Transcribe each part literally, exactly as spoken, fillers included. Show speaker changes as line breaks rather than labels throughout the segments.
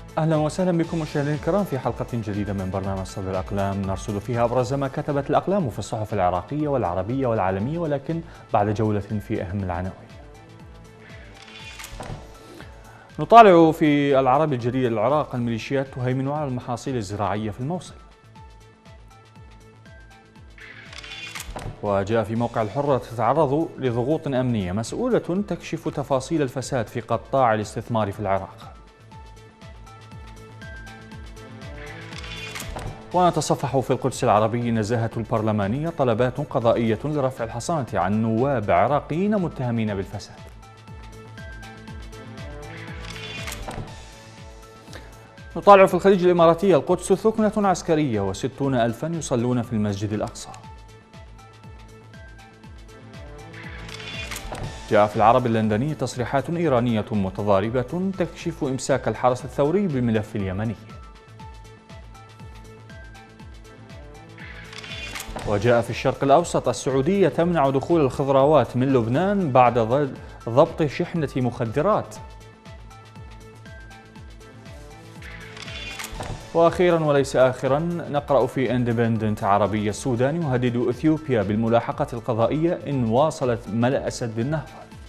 أهلا وسهلا بكم مشاهدينا الكرام في حلقة جديدة من برنامج صدى الأقلام نرصد فيها أبرز ما كتبت الأقلام في الصحف العراقية والعربية والعالمية، ولكن بعد جولة في أهم العناوين. نطالع في العربي الجديد العراق: الميليشيات تهيمن على المحاصيل الزراعية في الموصل. وجاء في موقع الحرة: تتعرض لضغوط أمنية، مسؤولة تكشف تفاصيل الفساد في قطاع الاستثمار في العراق. ونتصفح في القدس العربي: نزاهة البرلمانية، طلبات قضائية لرفع الحصانة عن نواب عراقيين متهمين بالفساد. نطالع في الخليج الإماراتي: القدس ثكنة عسكرية وستون ألفا يصلون في المسجد الأقصى. جاء في العرب اللندني: تصريحات إيرانية متضاربة تكشف إمساك الحرس الثوري بالملف اليمني. وجاء في الشرق الأوسط: السعودية تمنع دخول الخضروات من لبنان بعد ضبط شحنة مخدرات. وأخيرا وليس آخرا، نقرأ في اندبندنت عربية: السودان يهدد إثيوبيا بالملاحقة القضائية إن واصلت ملء سد النهضة.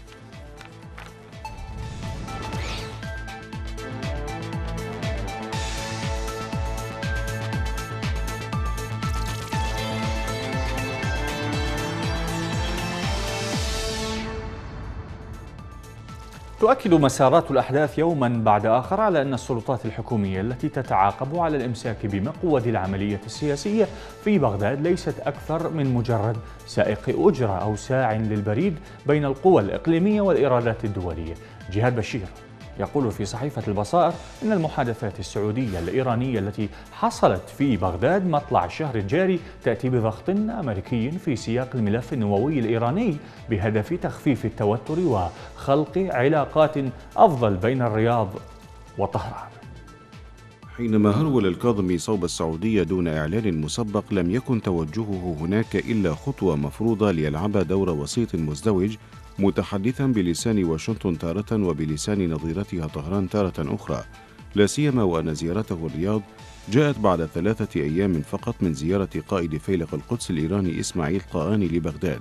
تؤكد مسارات الأحداث يوما بعد آخر على أن السلطات الحكومية التي تتعاقب على الإمساك بمقود العملية السياسية في بغداد ليست أكثر من مجرد سائق أجرة أو ساع للبريد بين القوى الإقليمية والإرادات الدولية. جهاد بشير يقول في صحيفة البصائر إن المحادثات السعودية الإيرانية التي حصلت في بغداد مطلع الشهر الجاري تأتي بضغط أمريكي في سياق الملف النووي الإيراني بهدف تخفيف التوتر وخلق علاقات أفضل بين الرياض وطهران.
حينما هرول الكاظمي صوب السعودية دون إعلان مسبق، لم يكن توجهه هناك إلا خطوة مفروضة ليلعب دور وسيط مزدوج، متحدثا بلسان واشنطن تارة وبلسان نظيرتها طهران تارة أخرى، لا سيما وأن زيارته الرياض جاءت بعد ثلاثة أيام فقط من زيارة قائد فيلق القدس الإيراني إسماعيل قاآني لبغداد.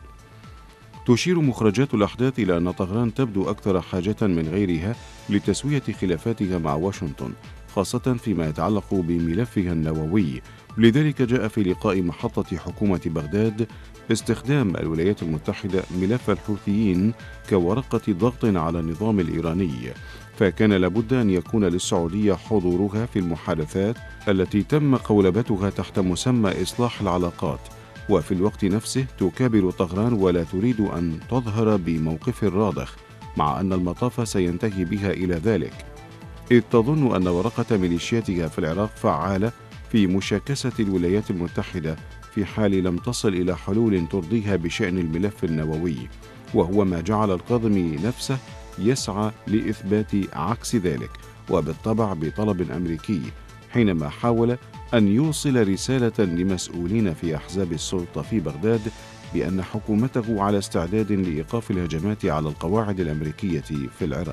تشير مخرجات الأحداث إلى أن طهران تبدو أكثر حاجة من غيرها لتسوية خلافاتها مع واشنطن، خاصة فيما يتعلق بملفها النووي. لذلك جاء في لقاء محطة حكومة بغداد استخدام الولايات المتحدة ملف الحوثيين كورقة ضغط على النظام الإيراني، فكان لابد أن يكون للسعودية حضورها في المحادثات التي تم قولبتها تحت مسمى إصلاح العلاقات، وفي الوقت نفسه تكابر طهران ولا تريد أن تظهر بموقف راضخ، مع أن المطاف سينتهي بها إلى ذلك، إذ تظن أن ورقة ميليشياتها في العراق فعالة في مشاكسة الولايات المتحدة في حال لم تصل إلى حلول ترضيها بشأن الملف النووي، وهو ما جعل الكاظمي نفسه يسعى لإثبات عكس ذلك، وبالطبع بطلب أمريكي، حينما حاول أن يوصل رسالة لمسؤولين في أحزاب السلطة في بغداد بأن حكومته على استعداد لإيقاف الهجمات على القواعد الأمريكية في العراق.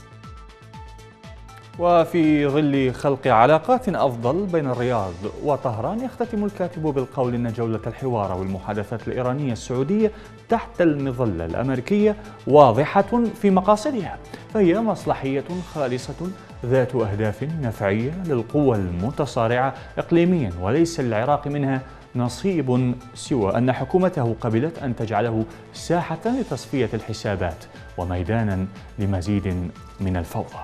وفي ظل خلق علاقات أفضل بين الرياض وطهران، يختتم الكاتب بالقول إن جولة الحوار والمحادثات الإيرانية السعودية تحت المظلة الأمريكية واضحة في مقاصدها، فهي مصلحية خالصة ذات أهداف نفعية للقوى المتصارعة إقليميا، وليس للعراق منها نصيب سوى أن حكومته قبلت أن تجعله ساحة لتصفية الحسابات وميدانا لمزيد من الفوضى.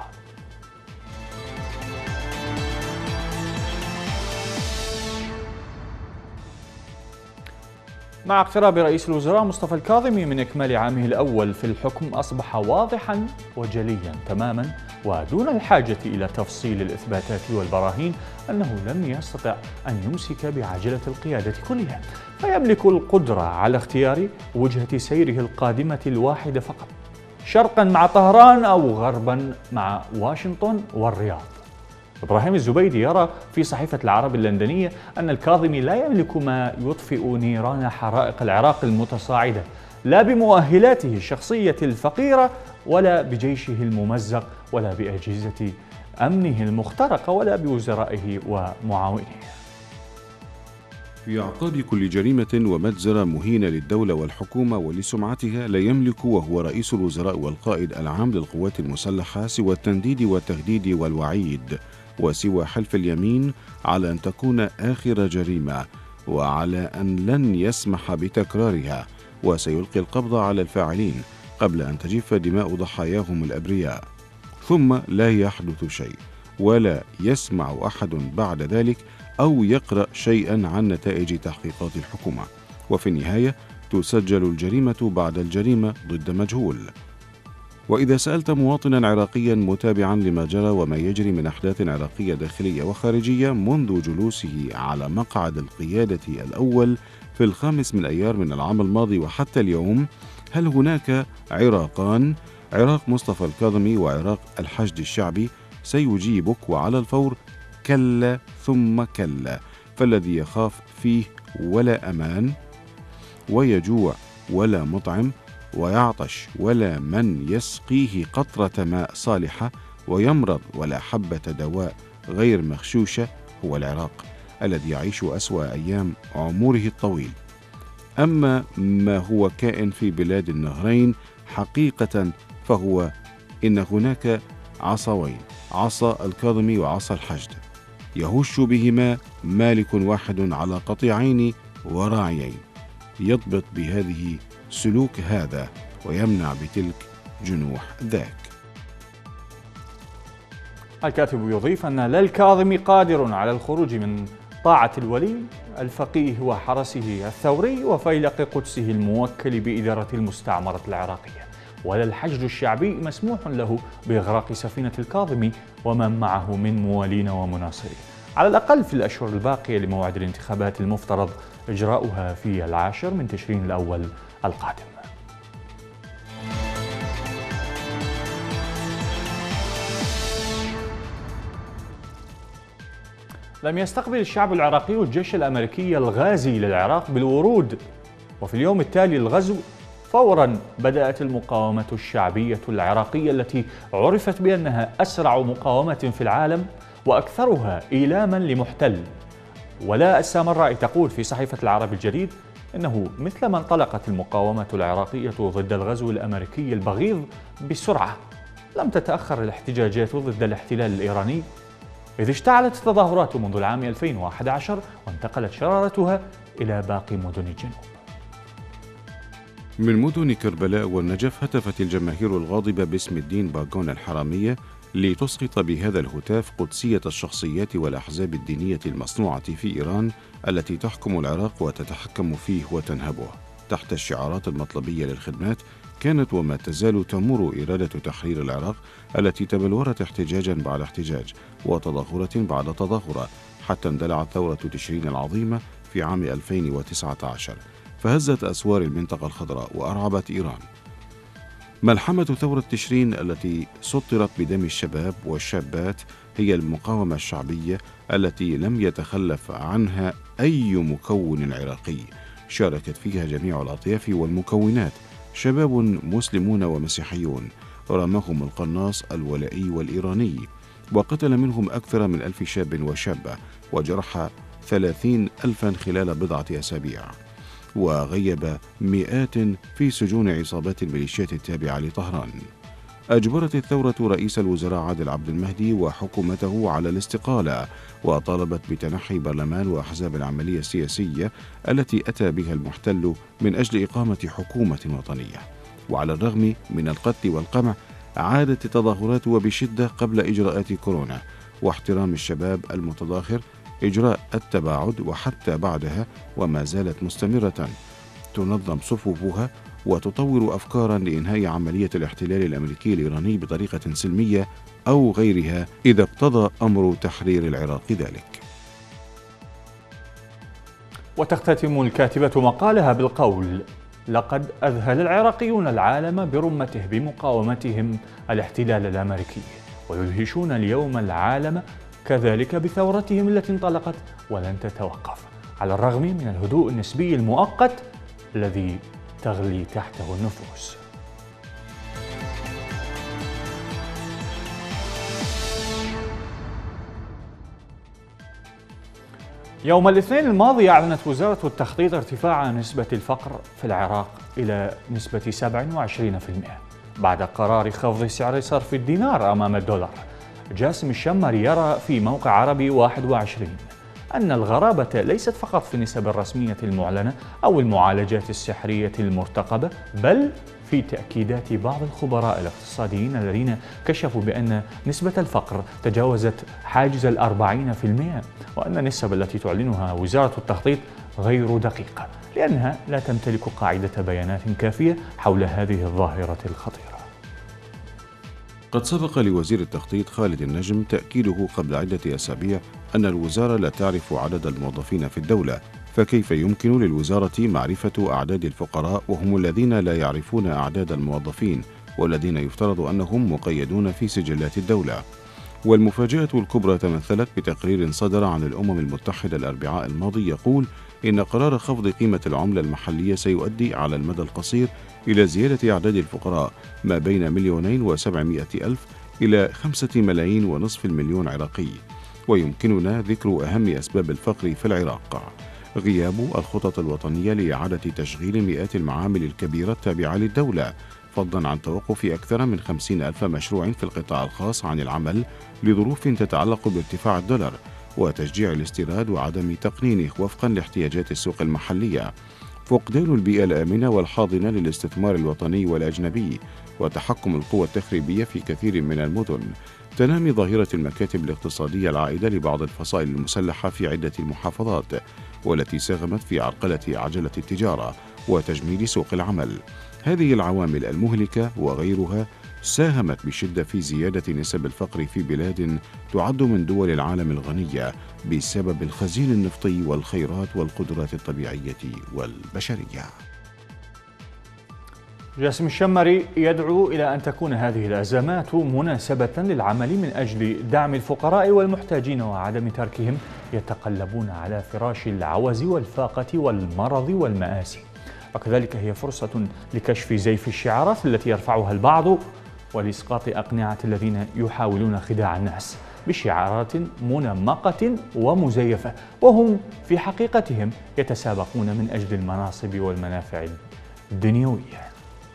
مع اقتراب رئيس الوزراء مصطفى الكاظمي من إكمال عامه الأول في الحكم، أصبح واضحا وجليا تماما ودون الحاجة إلى تفصيل الإثباتات والبراهين أنه لم يستطع أن يمسك بعجلة القيادة كلها، فيملك القدرة على اختيار وجهة سيره القادمة الواحدة فقط، شرقا مع طهران أو غربا مع واشنطن والرياض. إبراهيم الزبيدي يرى في صحيفة العرب اللندنية أن الكاظمي لا يملك ما يطفئ نيران حرائق العراق المتصاعدة، لا بمؤهلاته الشخصية الفقيرة ولا بجيشه الممزق ولا بأجهزة أمنه المخترق ولا بوزرائه ومعاونيه.
في أعقاب كل جريمة ومجزرة مهينة للدولة والحكومة ولسمعتها لا يملك وهو رئيس الوزراء والقائد العام للقوات المسلحة سوى التنديد والتهديد والوعيد، وسوى حلف اليمين على أن تكون آخر جريمة، وعلى أن لن يسمح بتكرارها، وسيلقي القبض على الفاعلين قبل أن تجف دماء ضحاياهم الأبرياء، ثم لا يحدث شيء ولا يسمع أحد بعد ذلك أو يقرأ شيئا عن نتائج تحقيقات الحكومة، وفي النهاية تسجل الجريمة بعد الجريمة ضد مجهول. وإذا سألت مواطنا عراقيا متابعا لما جرى وما يجري من أحداث عراقية داخلية وخارجية منذ جلوسه على مقعد القيادة الأول في الخامس من أيار من العام الماضي وحتى اليوم، هل هناك عراقان، عراق مصطفى الكاظمي وعراق الحشد الشعبي؟ سيجيبك وعلى الفور كلا ثم كلا، فالذي يخاف فيه ولا أمان، ويجوع ولا مطعم، ويعطش ولا من يسقيه قطرة ماء صالحة، ويمرض ولا حبة دواء غير مغشوشة، هو العراق الذي يعيش أسوأ أيام عمره الطويل. أما ما هو كائن في بلاد النهرين حقيقة فهو إن هناك عصوين، عصا الكاظمي وعصا الحشد، يهش بهما مالك واحد على قطيعين وراعيين، يضبط بهذه سلوك هذا ويمنع بتلك جنوح ذاك.
الكاتب يضيف أن لا الكاظمي قادر على الخروج من طاعة الولي الفقيه وحرسه الثوري وفيلق قدسه الموكل بإدارة المستعمرة العراقية، ولا الحشد الشعبي مسموح له بإغراق سفينة الكاظمي ومن معه من موالين ومناصرين، على الأقل في الأشهر الباقية لموعد الانتخابات المفترض إجراؤها في العاشر من تشرين الأول القادم. لم يستقبل الشعب العراقي الجيش الأمريكي الغازي للعراق بالورود، وفي اليوم التالي للغزو فوراً بدأت المقاومة الشعبية العراقية التي عرفت بأنها أسرع مقاومة في العالم وأكثرها إيلاما لمحتل. ولا السامرائي تقول في صحيفة العرب الجديد إنه مثلما انطلقت المقاومة العراقية ضد الغزو الأمريكي البغيض بسرعة، لم تتأخر الاحتجاجات ضد الاحتلال الإيراني، إذ اشتعلت التظاهرات منذ العام ألفين وأحد عشر وانتقلت شرارتها إلى باقي مدن الجنوب.
من مدن كربلاء والنجف هتفت الجماهير الغاضبة باسم الدين باغون الحرامية لتسقط بهذا الهتاف قدسية الشخصيات والأحزاب الدينية المصنوعة في إيران التي تحكم العراق وتتحكم فيه وتنهبه. تحت الشعارات المطلبية للخدمات كانت وما تزال تمر إرادة تحرير العراق التي تبلورت احتجاجا بعد احتجاج وتظاهرة بعد تظاهرة حتى اندلعت ثورة تشرين العظيمة في عام ألفين وتسعة عشر فهزت أسوار المنطقة الخضراء وأرعبت إيران. ملحمة ثورة تشرين التي سطرت بدم الشباب والشابات هي المقاومة الشعبية التي لم يتخلف عنها أي مكون عراقي، شاركت فيها جميع الأطياف والمكونات، شباب مسلمون ومسيحيون، رماهم القناص الولائي والإيراني وقتل منهم أكثر من ألف شاب وشابة وجرح ثلاثين ألفا خلال بضعة أسابيع، وغيب مئات في سجون عصابات الميليشيات التابعة لطهران. أجبرت الثورة رئيس الوزراء عادل عبد المهدي وحكومته على الاستقالة، وطالبت بتنحي برلمان وأحزاب العملية السياسية التي أتى بها المحتل من أجل إقامة حكومة وطنية. وعلى الرغم من القتل والقمع عادت التظاهرات وبشدة قبل إجراءات كورونا واحترام الشباب المتظاهر إجراء التباعد، وحتى بعدها وما زالت مستمرة تنظم صفوفها وتطور أفكارا لإنهاء عملية الاحتلال الأمريكي الإيراني بطريقة سلمية أو غيرها إذا اقتضى أمر تحرير العراق ذلك.
وتختتم الكاتبة مقالها بالقول: لقد أذهل العراقيون العالم برمته بمقاومتهم الاحتلال الأمريكي، ويدهشون اليوم العالم كذلك بثورتهم التي انطلقت ولن تتوقف، على الرغم من الهدوء النسبي المؤقت الذي تغلي تحته النفوس. يوم الاثنين الماضي أعلنت وزارة التخطيط ارتفاع نسبة الفقر في العراق إلى نسبة سبعة وعشرين بالمئة بعد قرار خفض سعر صرف الدينار أمام الدولار. جاسم الشمري يرى في موقع عربي واحد وعشرين أن الغرابة ليست فقط في النسب الرسمية المعلنة أو المعالجات السحرية المرتقبة، بل في تأكيدات بعض الخبراء الاقتصاديين الذين كشفوا بأن نسبة الفقر تجاوزت حاجز الأربعين في المئة، وأن النسب التي تعلنها وزارة التخطيط غير دقيقة لأنها لا تمتلك قاعدة بيانات كافية حول هذه الظاهرة الخطيرة.
قد سبق لوزير التخطيط خالد النجم تأكيده قبل عدة أسابيع أن الوزارة لا تعرف عدد الموظفين في الدولة، فكيف يمكن للوزارة معرفة أعداد الفقراء وهم الذين لا يعرفون أعداد الموظفين والذين يفترض أنهم مقيدون في سجلات الدولة؟ والمفاجأة الكبرى تمثلت بتقرير صدر عن الأمم المتحدة الأربعاء الماضي يقول إن قرار خفض قيمة العملة المحلية سيؤدي على المدى القصير إلى زيادة أعداد الفقراء ما بين مليونين وسبعمائة ألف إلى خمسة ملايين ونصف المليون عراقي. ويمكننا ذكر أهم أسباب الفقر في العراق: غياب الخطط الوطنية لإعادة تشغيل مئات المعامل الكبيرة التابعة للدولة، فضلا عن توقف أكثر من خمسين ألف مشروع في القطاع الخاص عن العمل لظروف تتعلق بارتفاع الدولار وتشجيع الاستيراد وعدم تقنينه وفقا لاحتياجات السوق المحلية، فقدان البيئة الآمنة والحاضنة للاستثمار الوطني والأجنبي، وتحكم القوى التخريبية في كثير من المدن، تنامي ظاهرة المكاتب الاقتصادية العائدة لبعض الفصائل المسلحة في عدة محافظات والتي ساهمت في عرقلة عجلة التجارة وتجميد سوق العمل. هذه العوامل المهلكة وغيرها ساهمت بشدة في زيادة نسب الفقر في بلاد تعد من دول العالم الغنية بسبب الخزين النفطي والخيرات والقدرات الطبيعية والبشرية.
جاسم الشمري يدعو إلى أن تكون هذه الأزمات مناسبة للعمل من أجل دعم الفقراء والمحتاجين وعدم تركهم يتقلبون على فراش العوز والفاقة والمرض والمآسي، وكذلك هي فرصة لكشف زيف الشعارات التي يرفعها البعض ولإسقاط أقنعة الذين يحاولون خداع الناس بشعارات منمقة ومزيفة وهم في حقيقتهم يتسابقون من أجل المناصب والمنافع الدنيوية.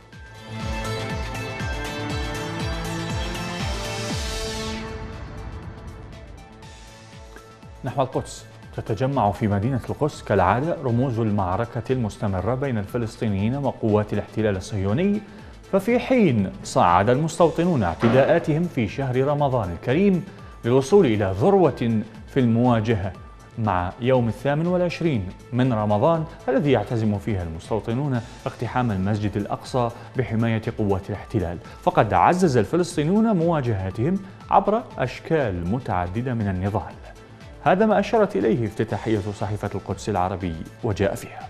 نحو القدس. تتجمع في مدينة القدس كالعادة رموز المعركة المستمرة بين الفلسطينيين وقوات الاحتلال الصهيوني، ففي حين صعد المستوطنون اعتداءاتهم في شهر رمضان الكريم للوصول إلى ذروة في المواجهة مع يوم الثامن والعشرين من رمضان الذي يعتزم فيها المستوطنون اقتحام المسجد الأقصى بحماية قوات الاحتلال، فقد عزز الفلسطينيون مواجهاتهم عبر أشكال متعددة من النضال. هذا ما أشارت إليه افتتاحية صحيفة القدس العربي وجاء فيها: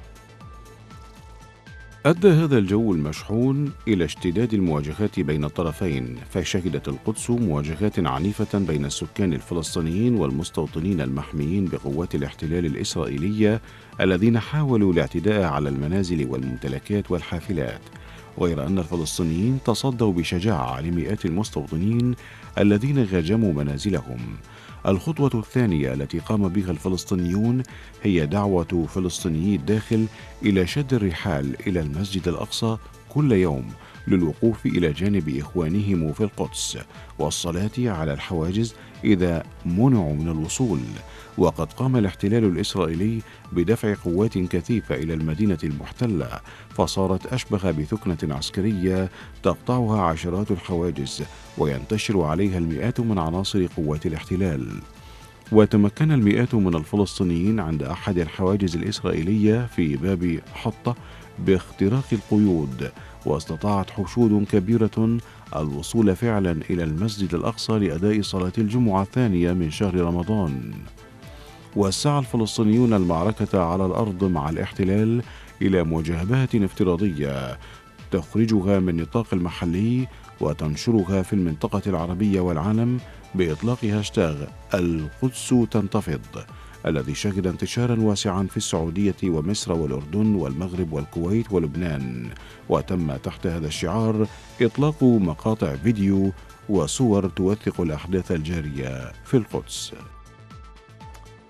أدى هذا الجو المشحون إلى اشتداد المواجهات بين الطرفين، فشهدت القدس مواجهات عنيفة بين السكان الفلسطينيين والمستوطنين المحميين بقوات الاحتلال الإسرائيلية الذين حاولوا الاعتداء على المنازل والممتلكات والحافلات، غير أن الفلسطينيين تصدوا بشجاعة لمئات المستوطنين الذين هاجموا منازلهم. الخطوة الثانية التي قام بها الفلسطينيون هي دعوة فلسطينيي الداخل إلى شد الرحال إلى المسجد الأقصى كل يوم للوقوف إلى جانب إخوانهم في القدس والصلاة على الحواجز إذا منعوا من الوصول. وقد قام الاحتلال الإسرائيلي بدفع قوات كثيفة إلى المدينة المحتلة، فصارت أشبه بثكنة عسكرية تقطعها عشرات الحواجز وينتشر عليها المئات من عناصر قوات الاحتلال. وتمكن المئات من الفلسطينيين عند أحد الحواجز الإسرائيلية في باب حطة باختراق القيود، واستطاعت حشود كبيرة الوصول فعلا إلى المسجد الأقصى لأداء صلاة الجمعة الثانية من شهر رمضان. وسعى الفلسطينيون المعركة على الأرض مع الاحتلال إلى مواجهات افتراضية تخرجها من نطاق المحلي وتنشرها في المنطقة العربية والعالم بإطلاق هاشتاغ القدس تنتفض، الذي شهد انتشارا واسعا في السعودية ومصر والأردن والمغرب والكويت ولبنان. وتم تحت هذا الشعار إطلاق مقاطع فيديو وصور توثق الأحداث الجارية في القدس.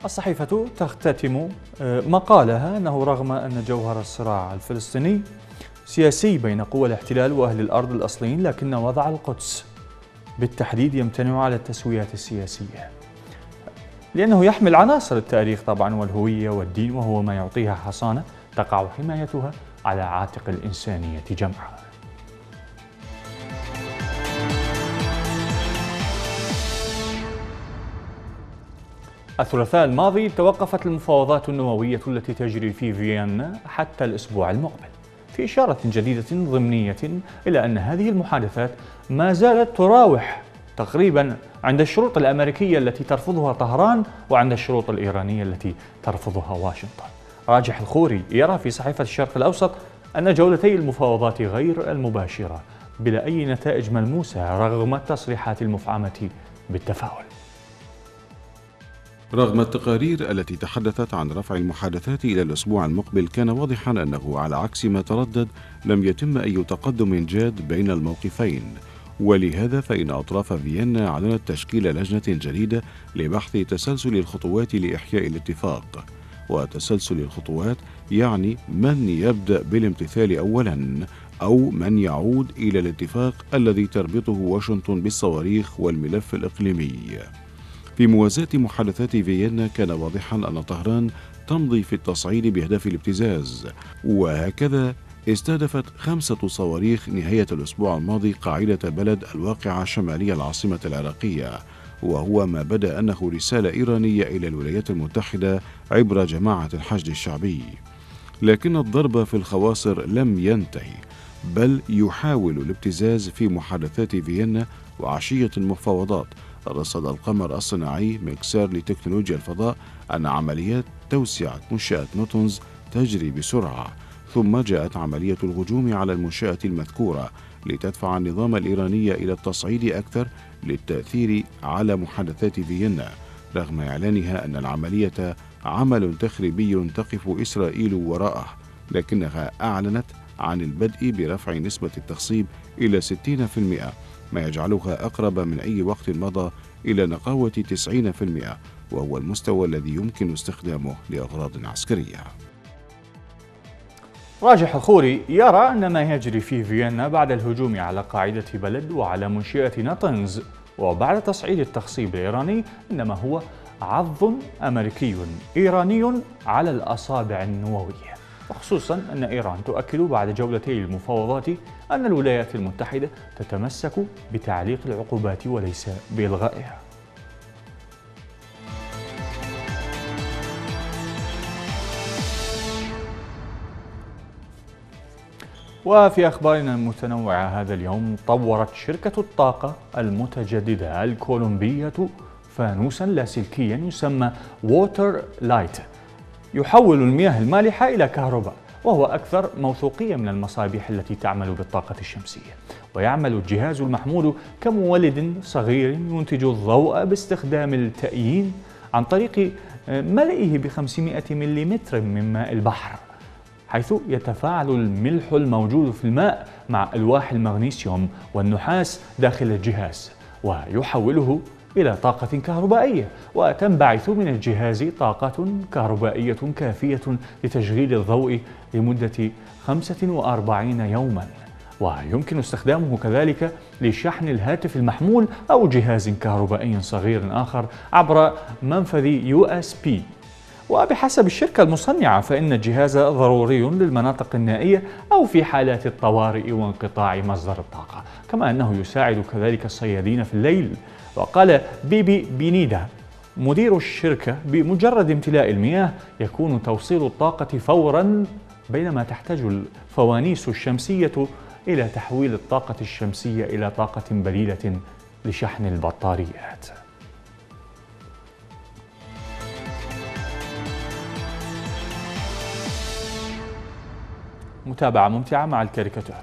الصحيفة تختتم مقالها أنه رغم أن جوهر الصراع الفلسطيني سياسي بين قوى الاحتلال وأهل الأرض الأصليين، لكن وضع القدس بالتحديد يمتنع على التسويات السياسية، لأنه يحمل عناصر التاريخ طبعا والهوية والدين، وهو ما يعطيها حصانة تقع حمايتها على عاتق الإنسانية جمعاء. الثلاثاء الماضي توقفت المفاوضات النووية التي تجري في فيينا حتى الأسبوع المقبل، في إشارة جديدة ضمنية إلى أن هذه المحادثات ما زالت تراوح تقريبا عند الشروط الأمريكية التي ترفضها طهران وعند الشروط الإيرانية التي ترفضها واشنطن. راجح الخوري يرى في صحيفة الشرق الأوسط أن جولتي المفاوضات غير المباشرة بلا أي نتائج ملموسة رغم التصريحات المفعمة بالتفاؤل.
رغم التقارير التي تحدثت عن رفع المحادثات إلى الأسبوع المقبل، كان واضحا أنه على عكس ما تردد لم يتم أي تقدم جاد بين الموقفين، ولهذا فإن أطراف فيينا أعلنت تشكيل لجنة جديدة لبحث تسلسل الخطوات لإحياء الاتفاق. وتسلسل الخطوات يعني من يبدأ بالامتثال أولا أو من يعود إلى الاتفاق الذي تربطه واشنطن بالصواريخ والملف الإقليمي. في موازاة محادثات فيينا، كان واضحا أن طهران تمضي في التصعيد بهدف الابتزاز، وهكذا استهدفت خمسة صواريخ نهاية الأسبوع الماضي قاعدة بلد الواقعة شمالية العاصمة العراقية، وهو ما بدا أنه رسالة إيرانية إلى الولايات المتحدة عبر جماعة الحشد الشعبي. لكن الضرب في الخواصر لم ينتهي، بل يحاول الابتزاز في محادثات فيينا. وعشية المفاوضات رصد القمر الصناعي مكسار لتكنولوجيا الفضاء أن عمليات توسعة منشأة نوتنز تجري بسرعة، ثم جاءت عملية الهجوم على المنشأة المذكورة لتدفع النظام الإيراني إلى التصعيد أكثر للتأثير على محادثات فيينا، رغم إعلانها أن العملية عمل تخريبي تقف إسرائيل وراءه، لكنها أعلنت عن البدء برفع نسبة التخصيب إلى ستين بالمئة، ما يجعلها أقرب من أي وقت مضى إلى نقاوة تسعين بالمئة، وهو المستوى الذي يمكن استخدامه لأغراض عسكرية.
راجح الخوري يرى أن ما يجري في فيينا بعد الهجوم على قاعدة بلد وعلى منشأة ناتنز وبعد تصعيد التخصيب الإيراني إنما هو عض أمريكي إيراني على الأصابع النووية، وخصوصا أن إيران تؤكد بعد جولتي المفاوضات أن الولايات المتحدة تتمسك بتعليق العقوبات وليس بإلغائها. وفي أخبارنا المتنوعة هذا اليوم، طورت شركة الطاقة المتجددة الكولومبية فانوسا لاسلكيا يسمى ووتر لايت يحول المياه المالحة إلى كهرباء، وهو أكثر موثوقية من المصابيح التي تعمل بالطاقة الشمسية. ويعمل الجهاز المحمول كمولد صغير ينتج الضوء باستخدام التأيين عن طريق ملئه ب خمسمائة ملم من ماء البحر، حيث يتفاعل الملح الموجود في الماء مع ألواح المغنيسيوم والنحاس داخل الجهاز ويحوله إلى طاقة كهربائية، وتنبعث من الجهاز طاقة كهربائية كافية لتشغيل الضوء لمدة خمسة وأربعين يوما. ويمكن استخدامه كذلك لشحن الهاتف المحمول أو جهاز كهربائي صغير آخر عبر منفذ يو إس بي. وبحسب الشركة المصنعة فإن الجهاز ضروري للمناطق النائية أو في حالات الطوارئ وانقطاع مصدر الطاقة، كما أنه يساعد كذلك الصيادين في الليل. وقال بيبي بينيدا مدير الشركة بمجرد امتلاء المياه يكون توصيل الطاقة فورا، بينما تحتاج الفوانيس الشمسية إلى تحويل الطاقة الشمسية إلى طاقة بديلة لشحن البطاريات. متابعة ممتعة مع الكاريكاتير.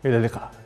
إلى اللقاء.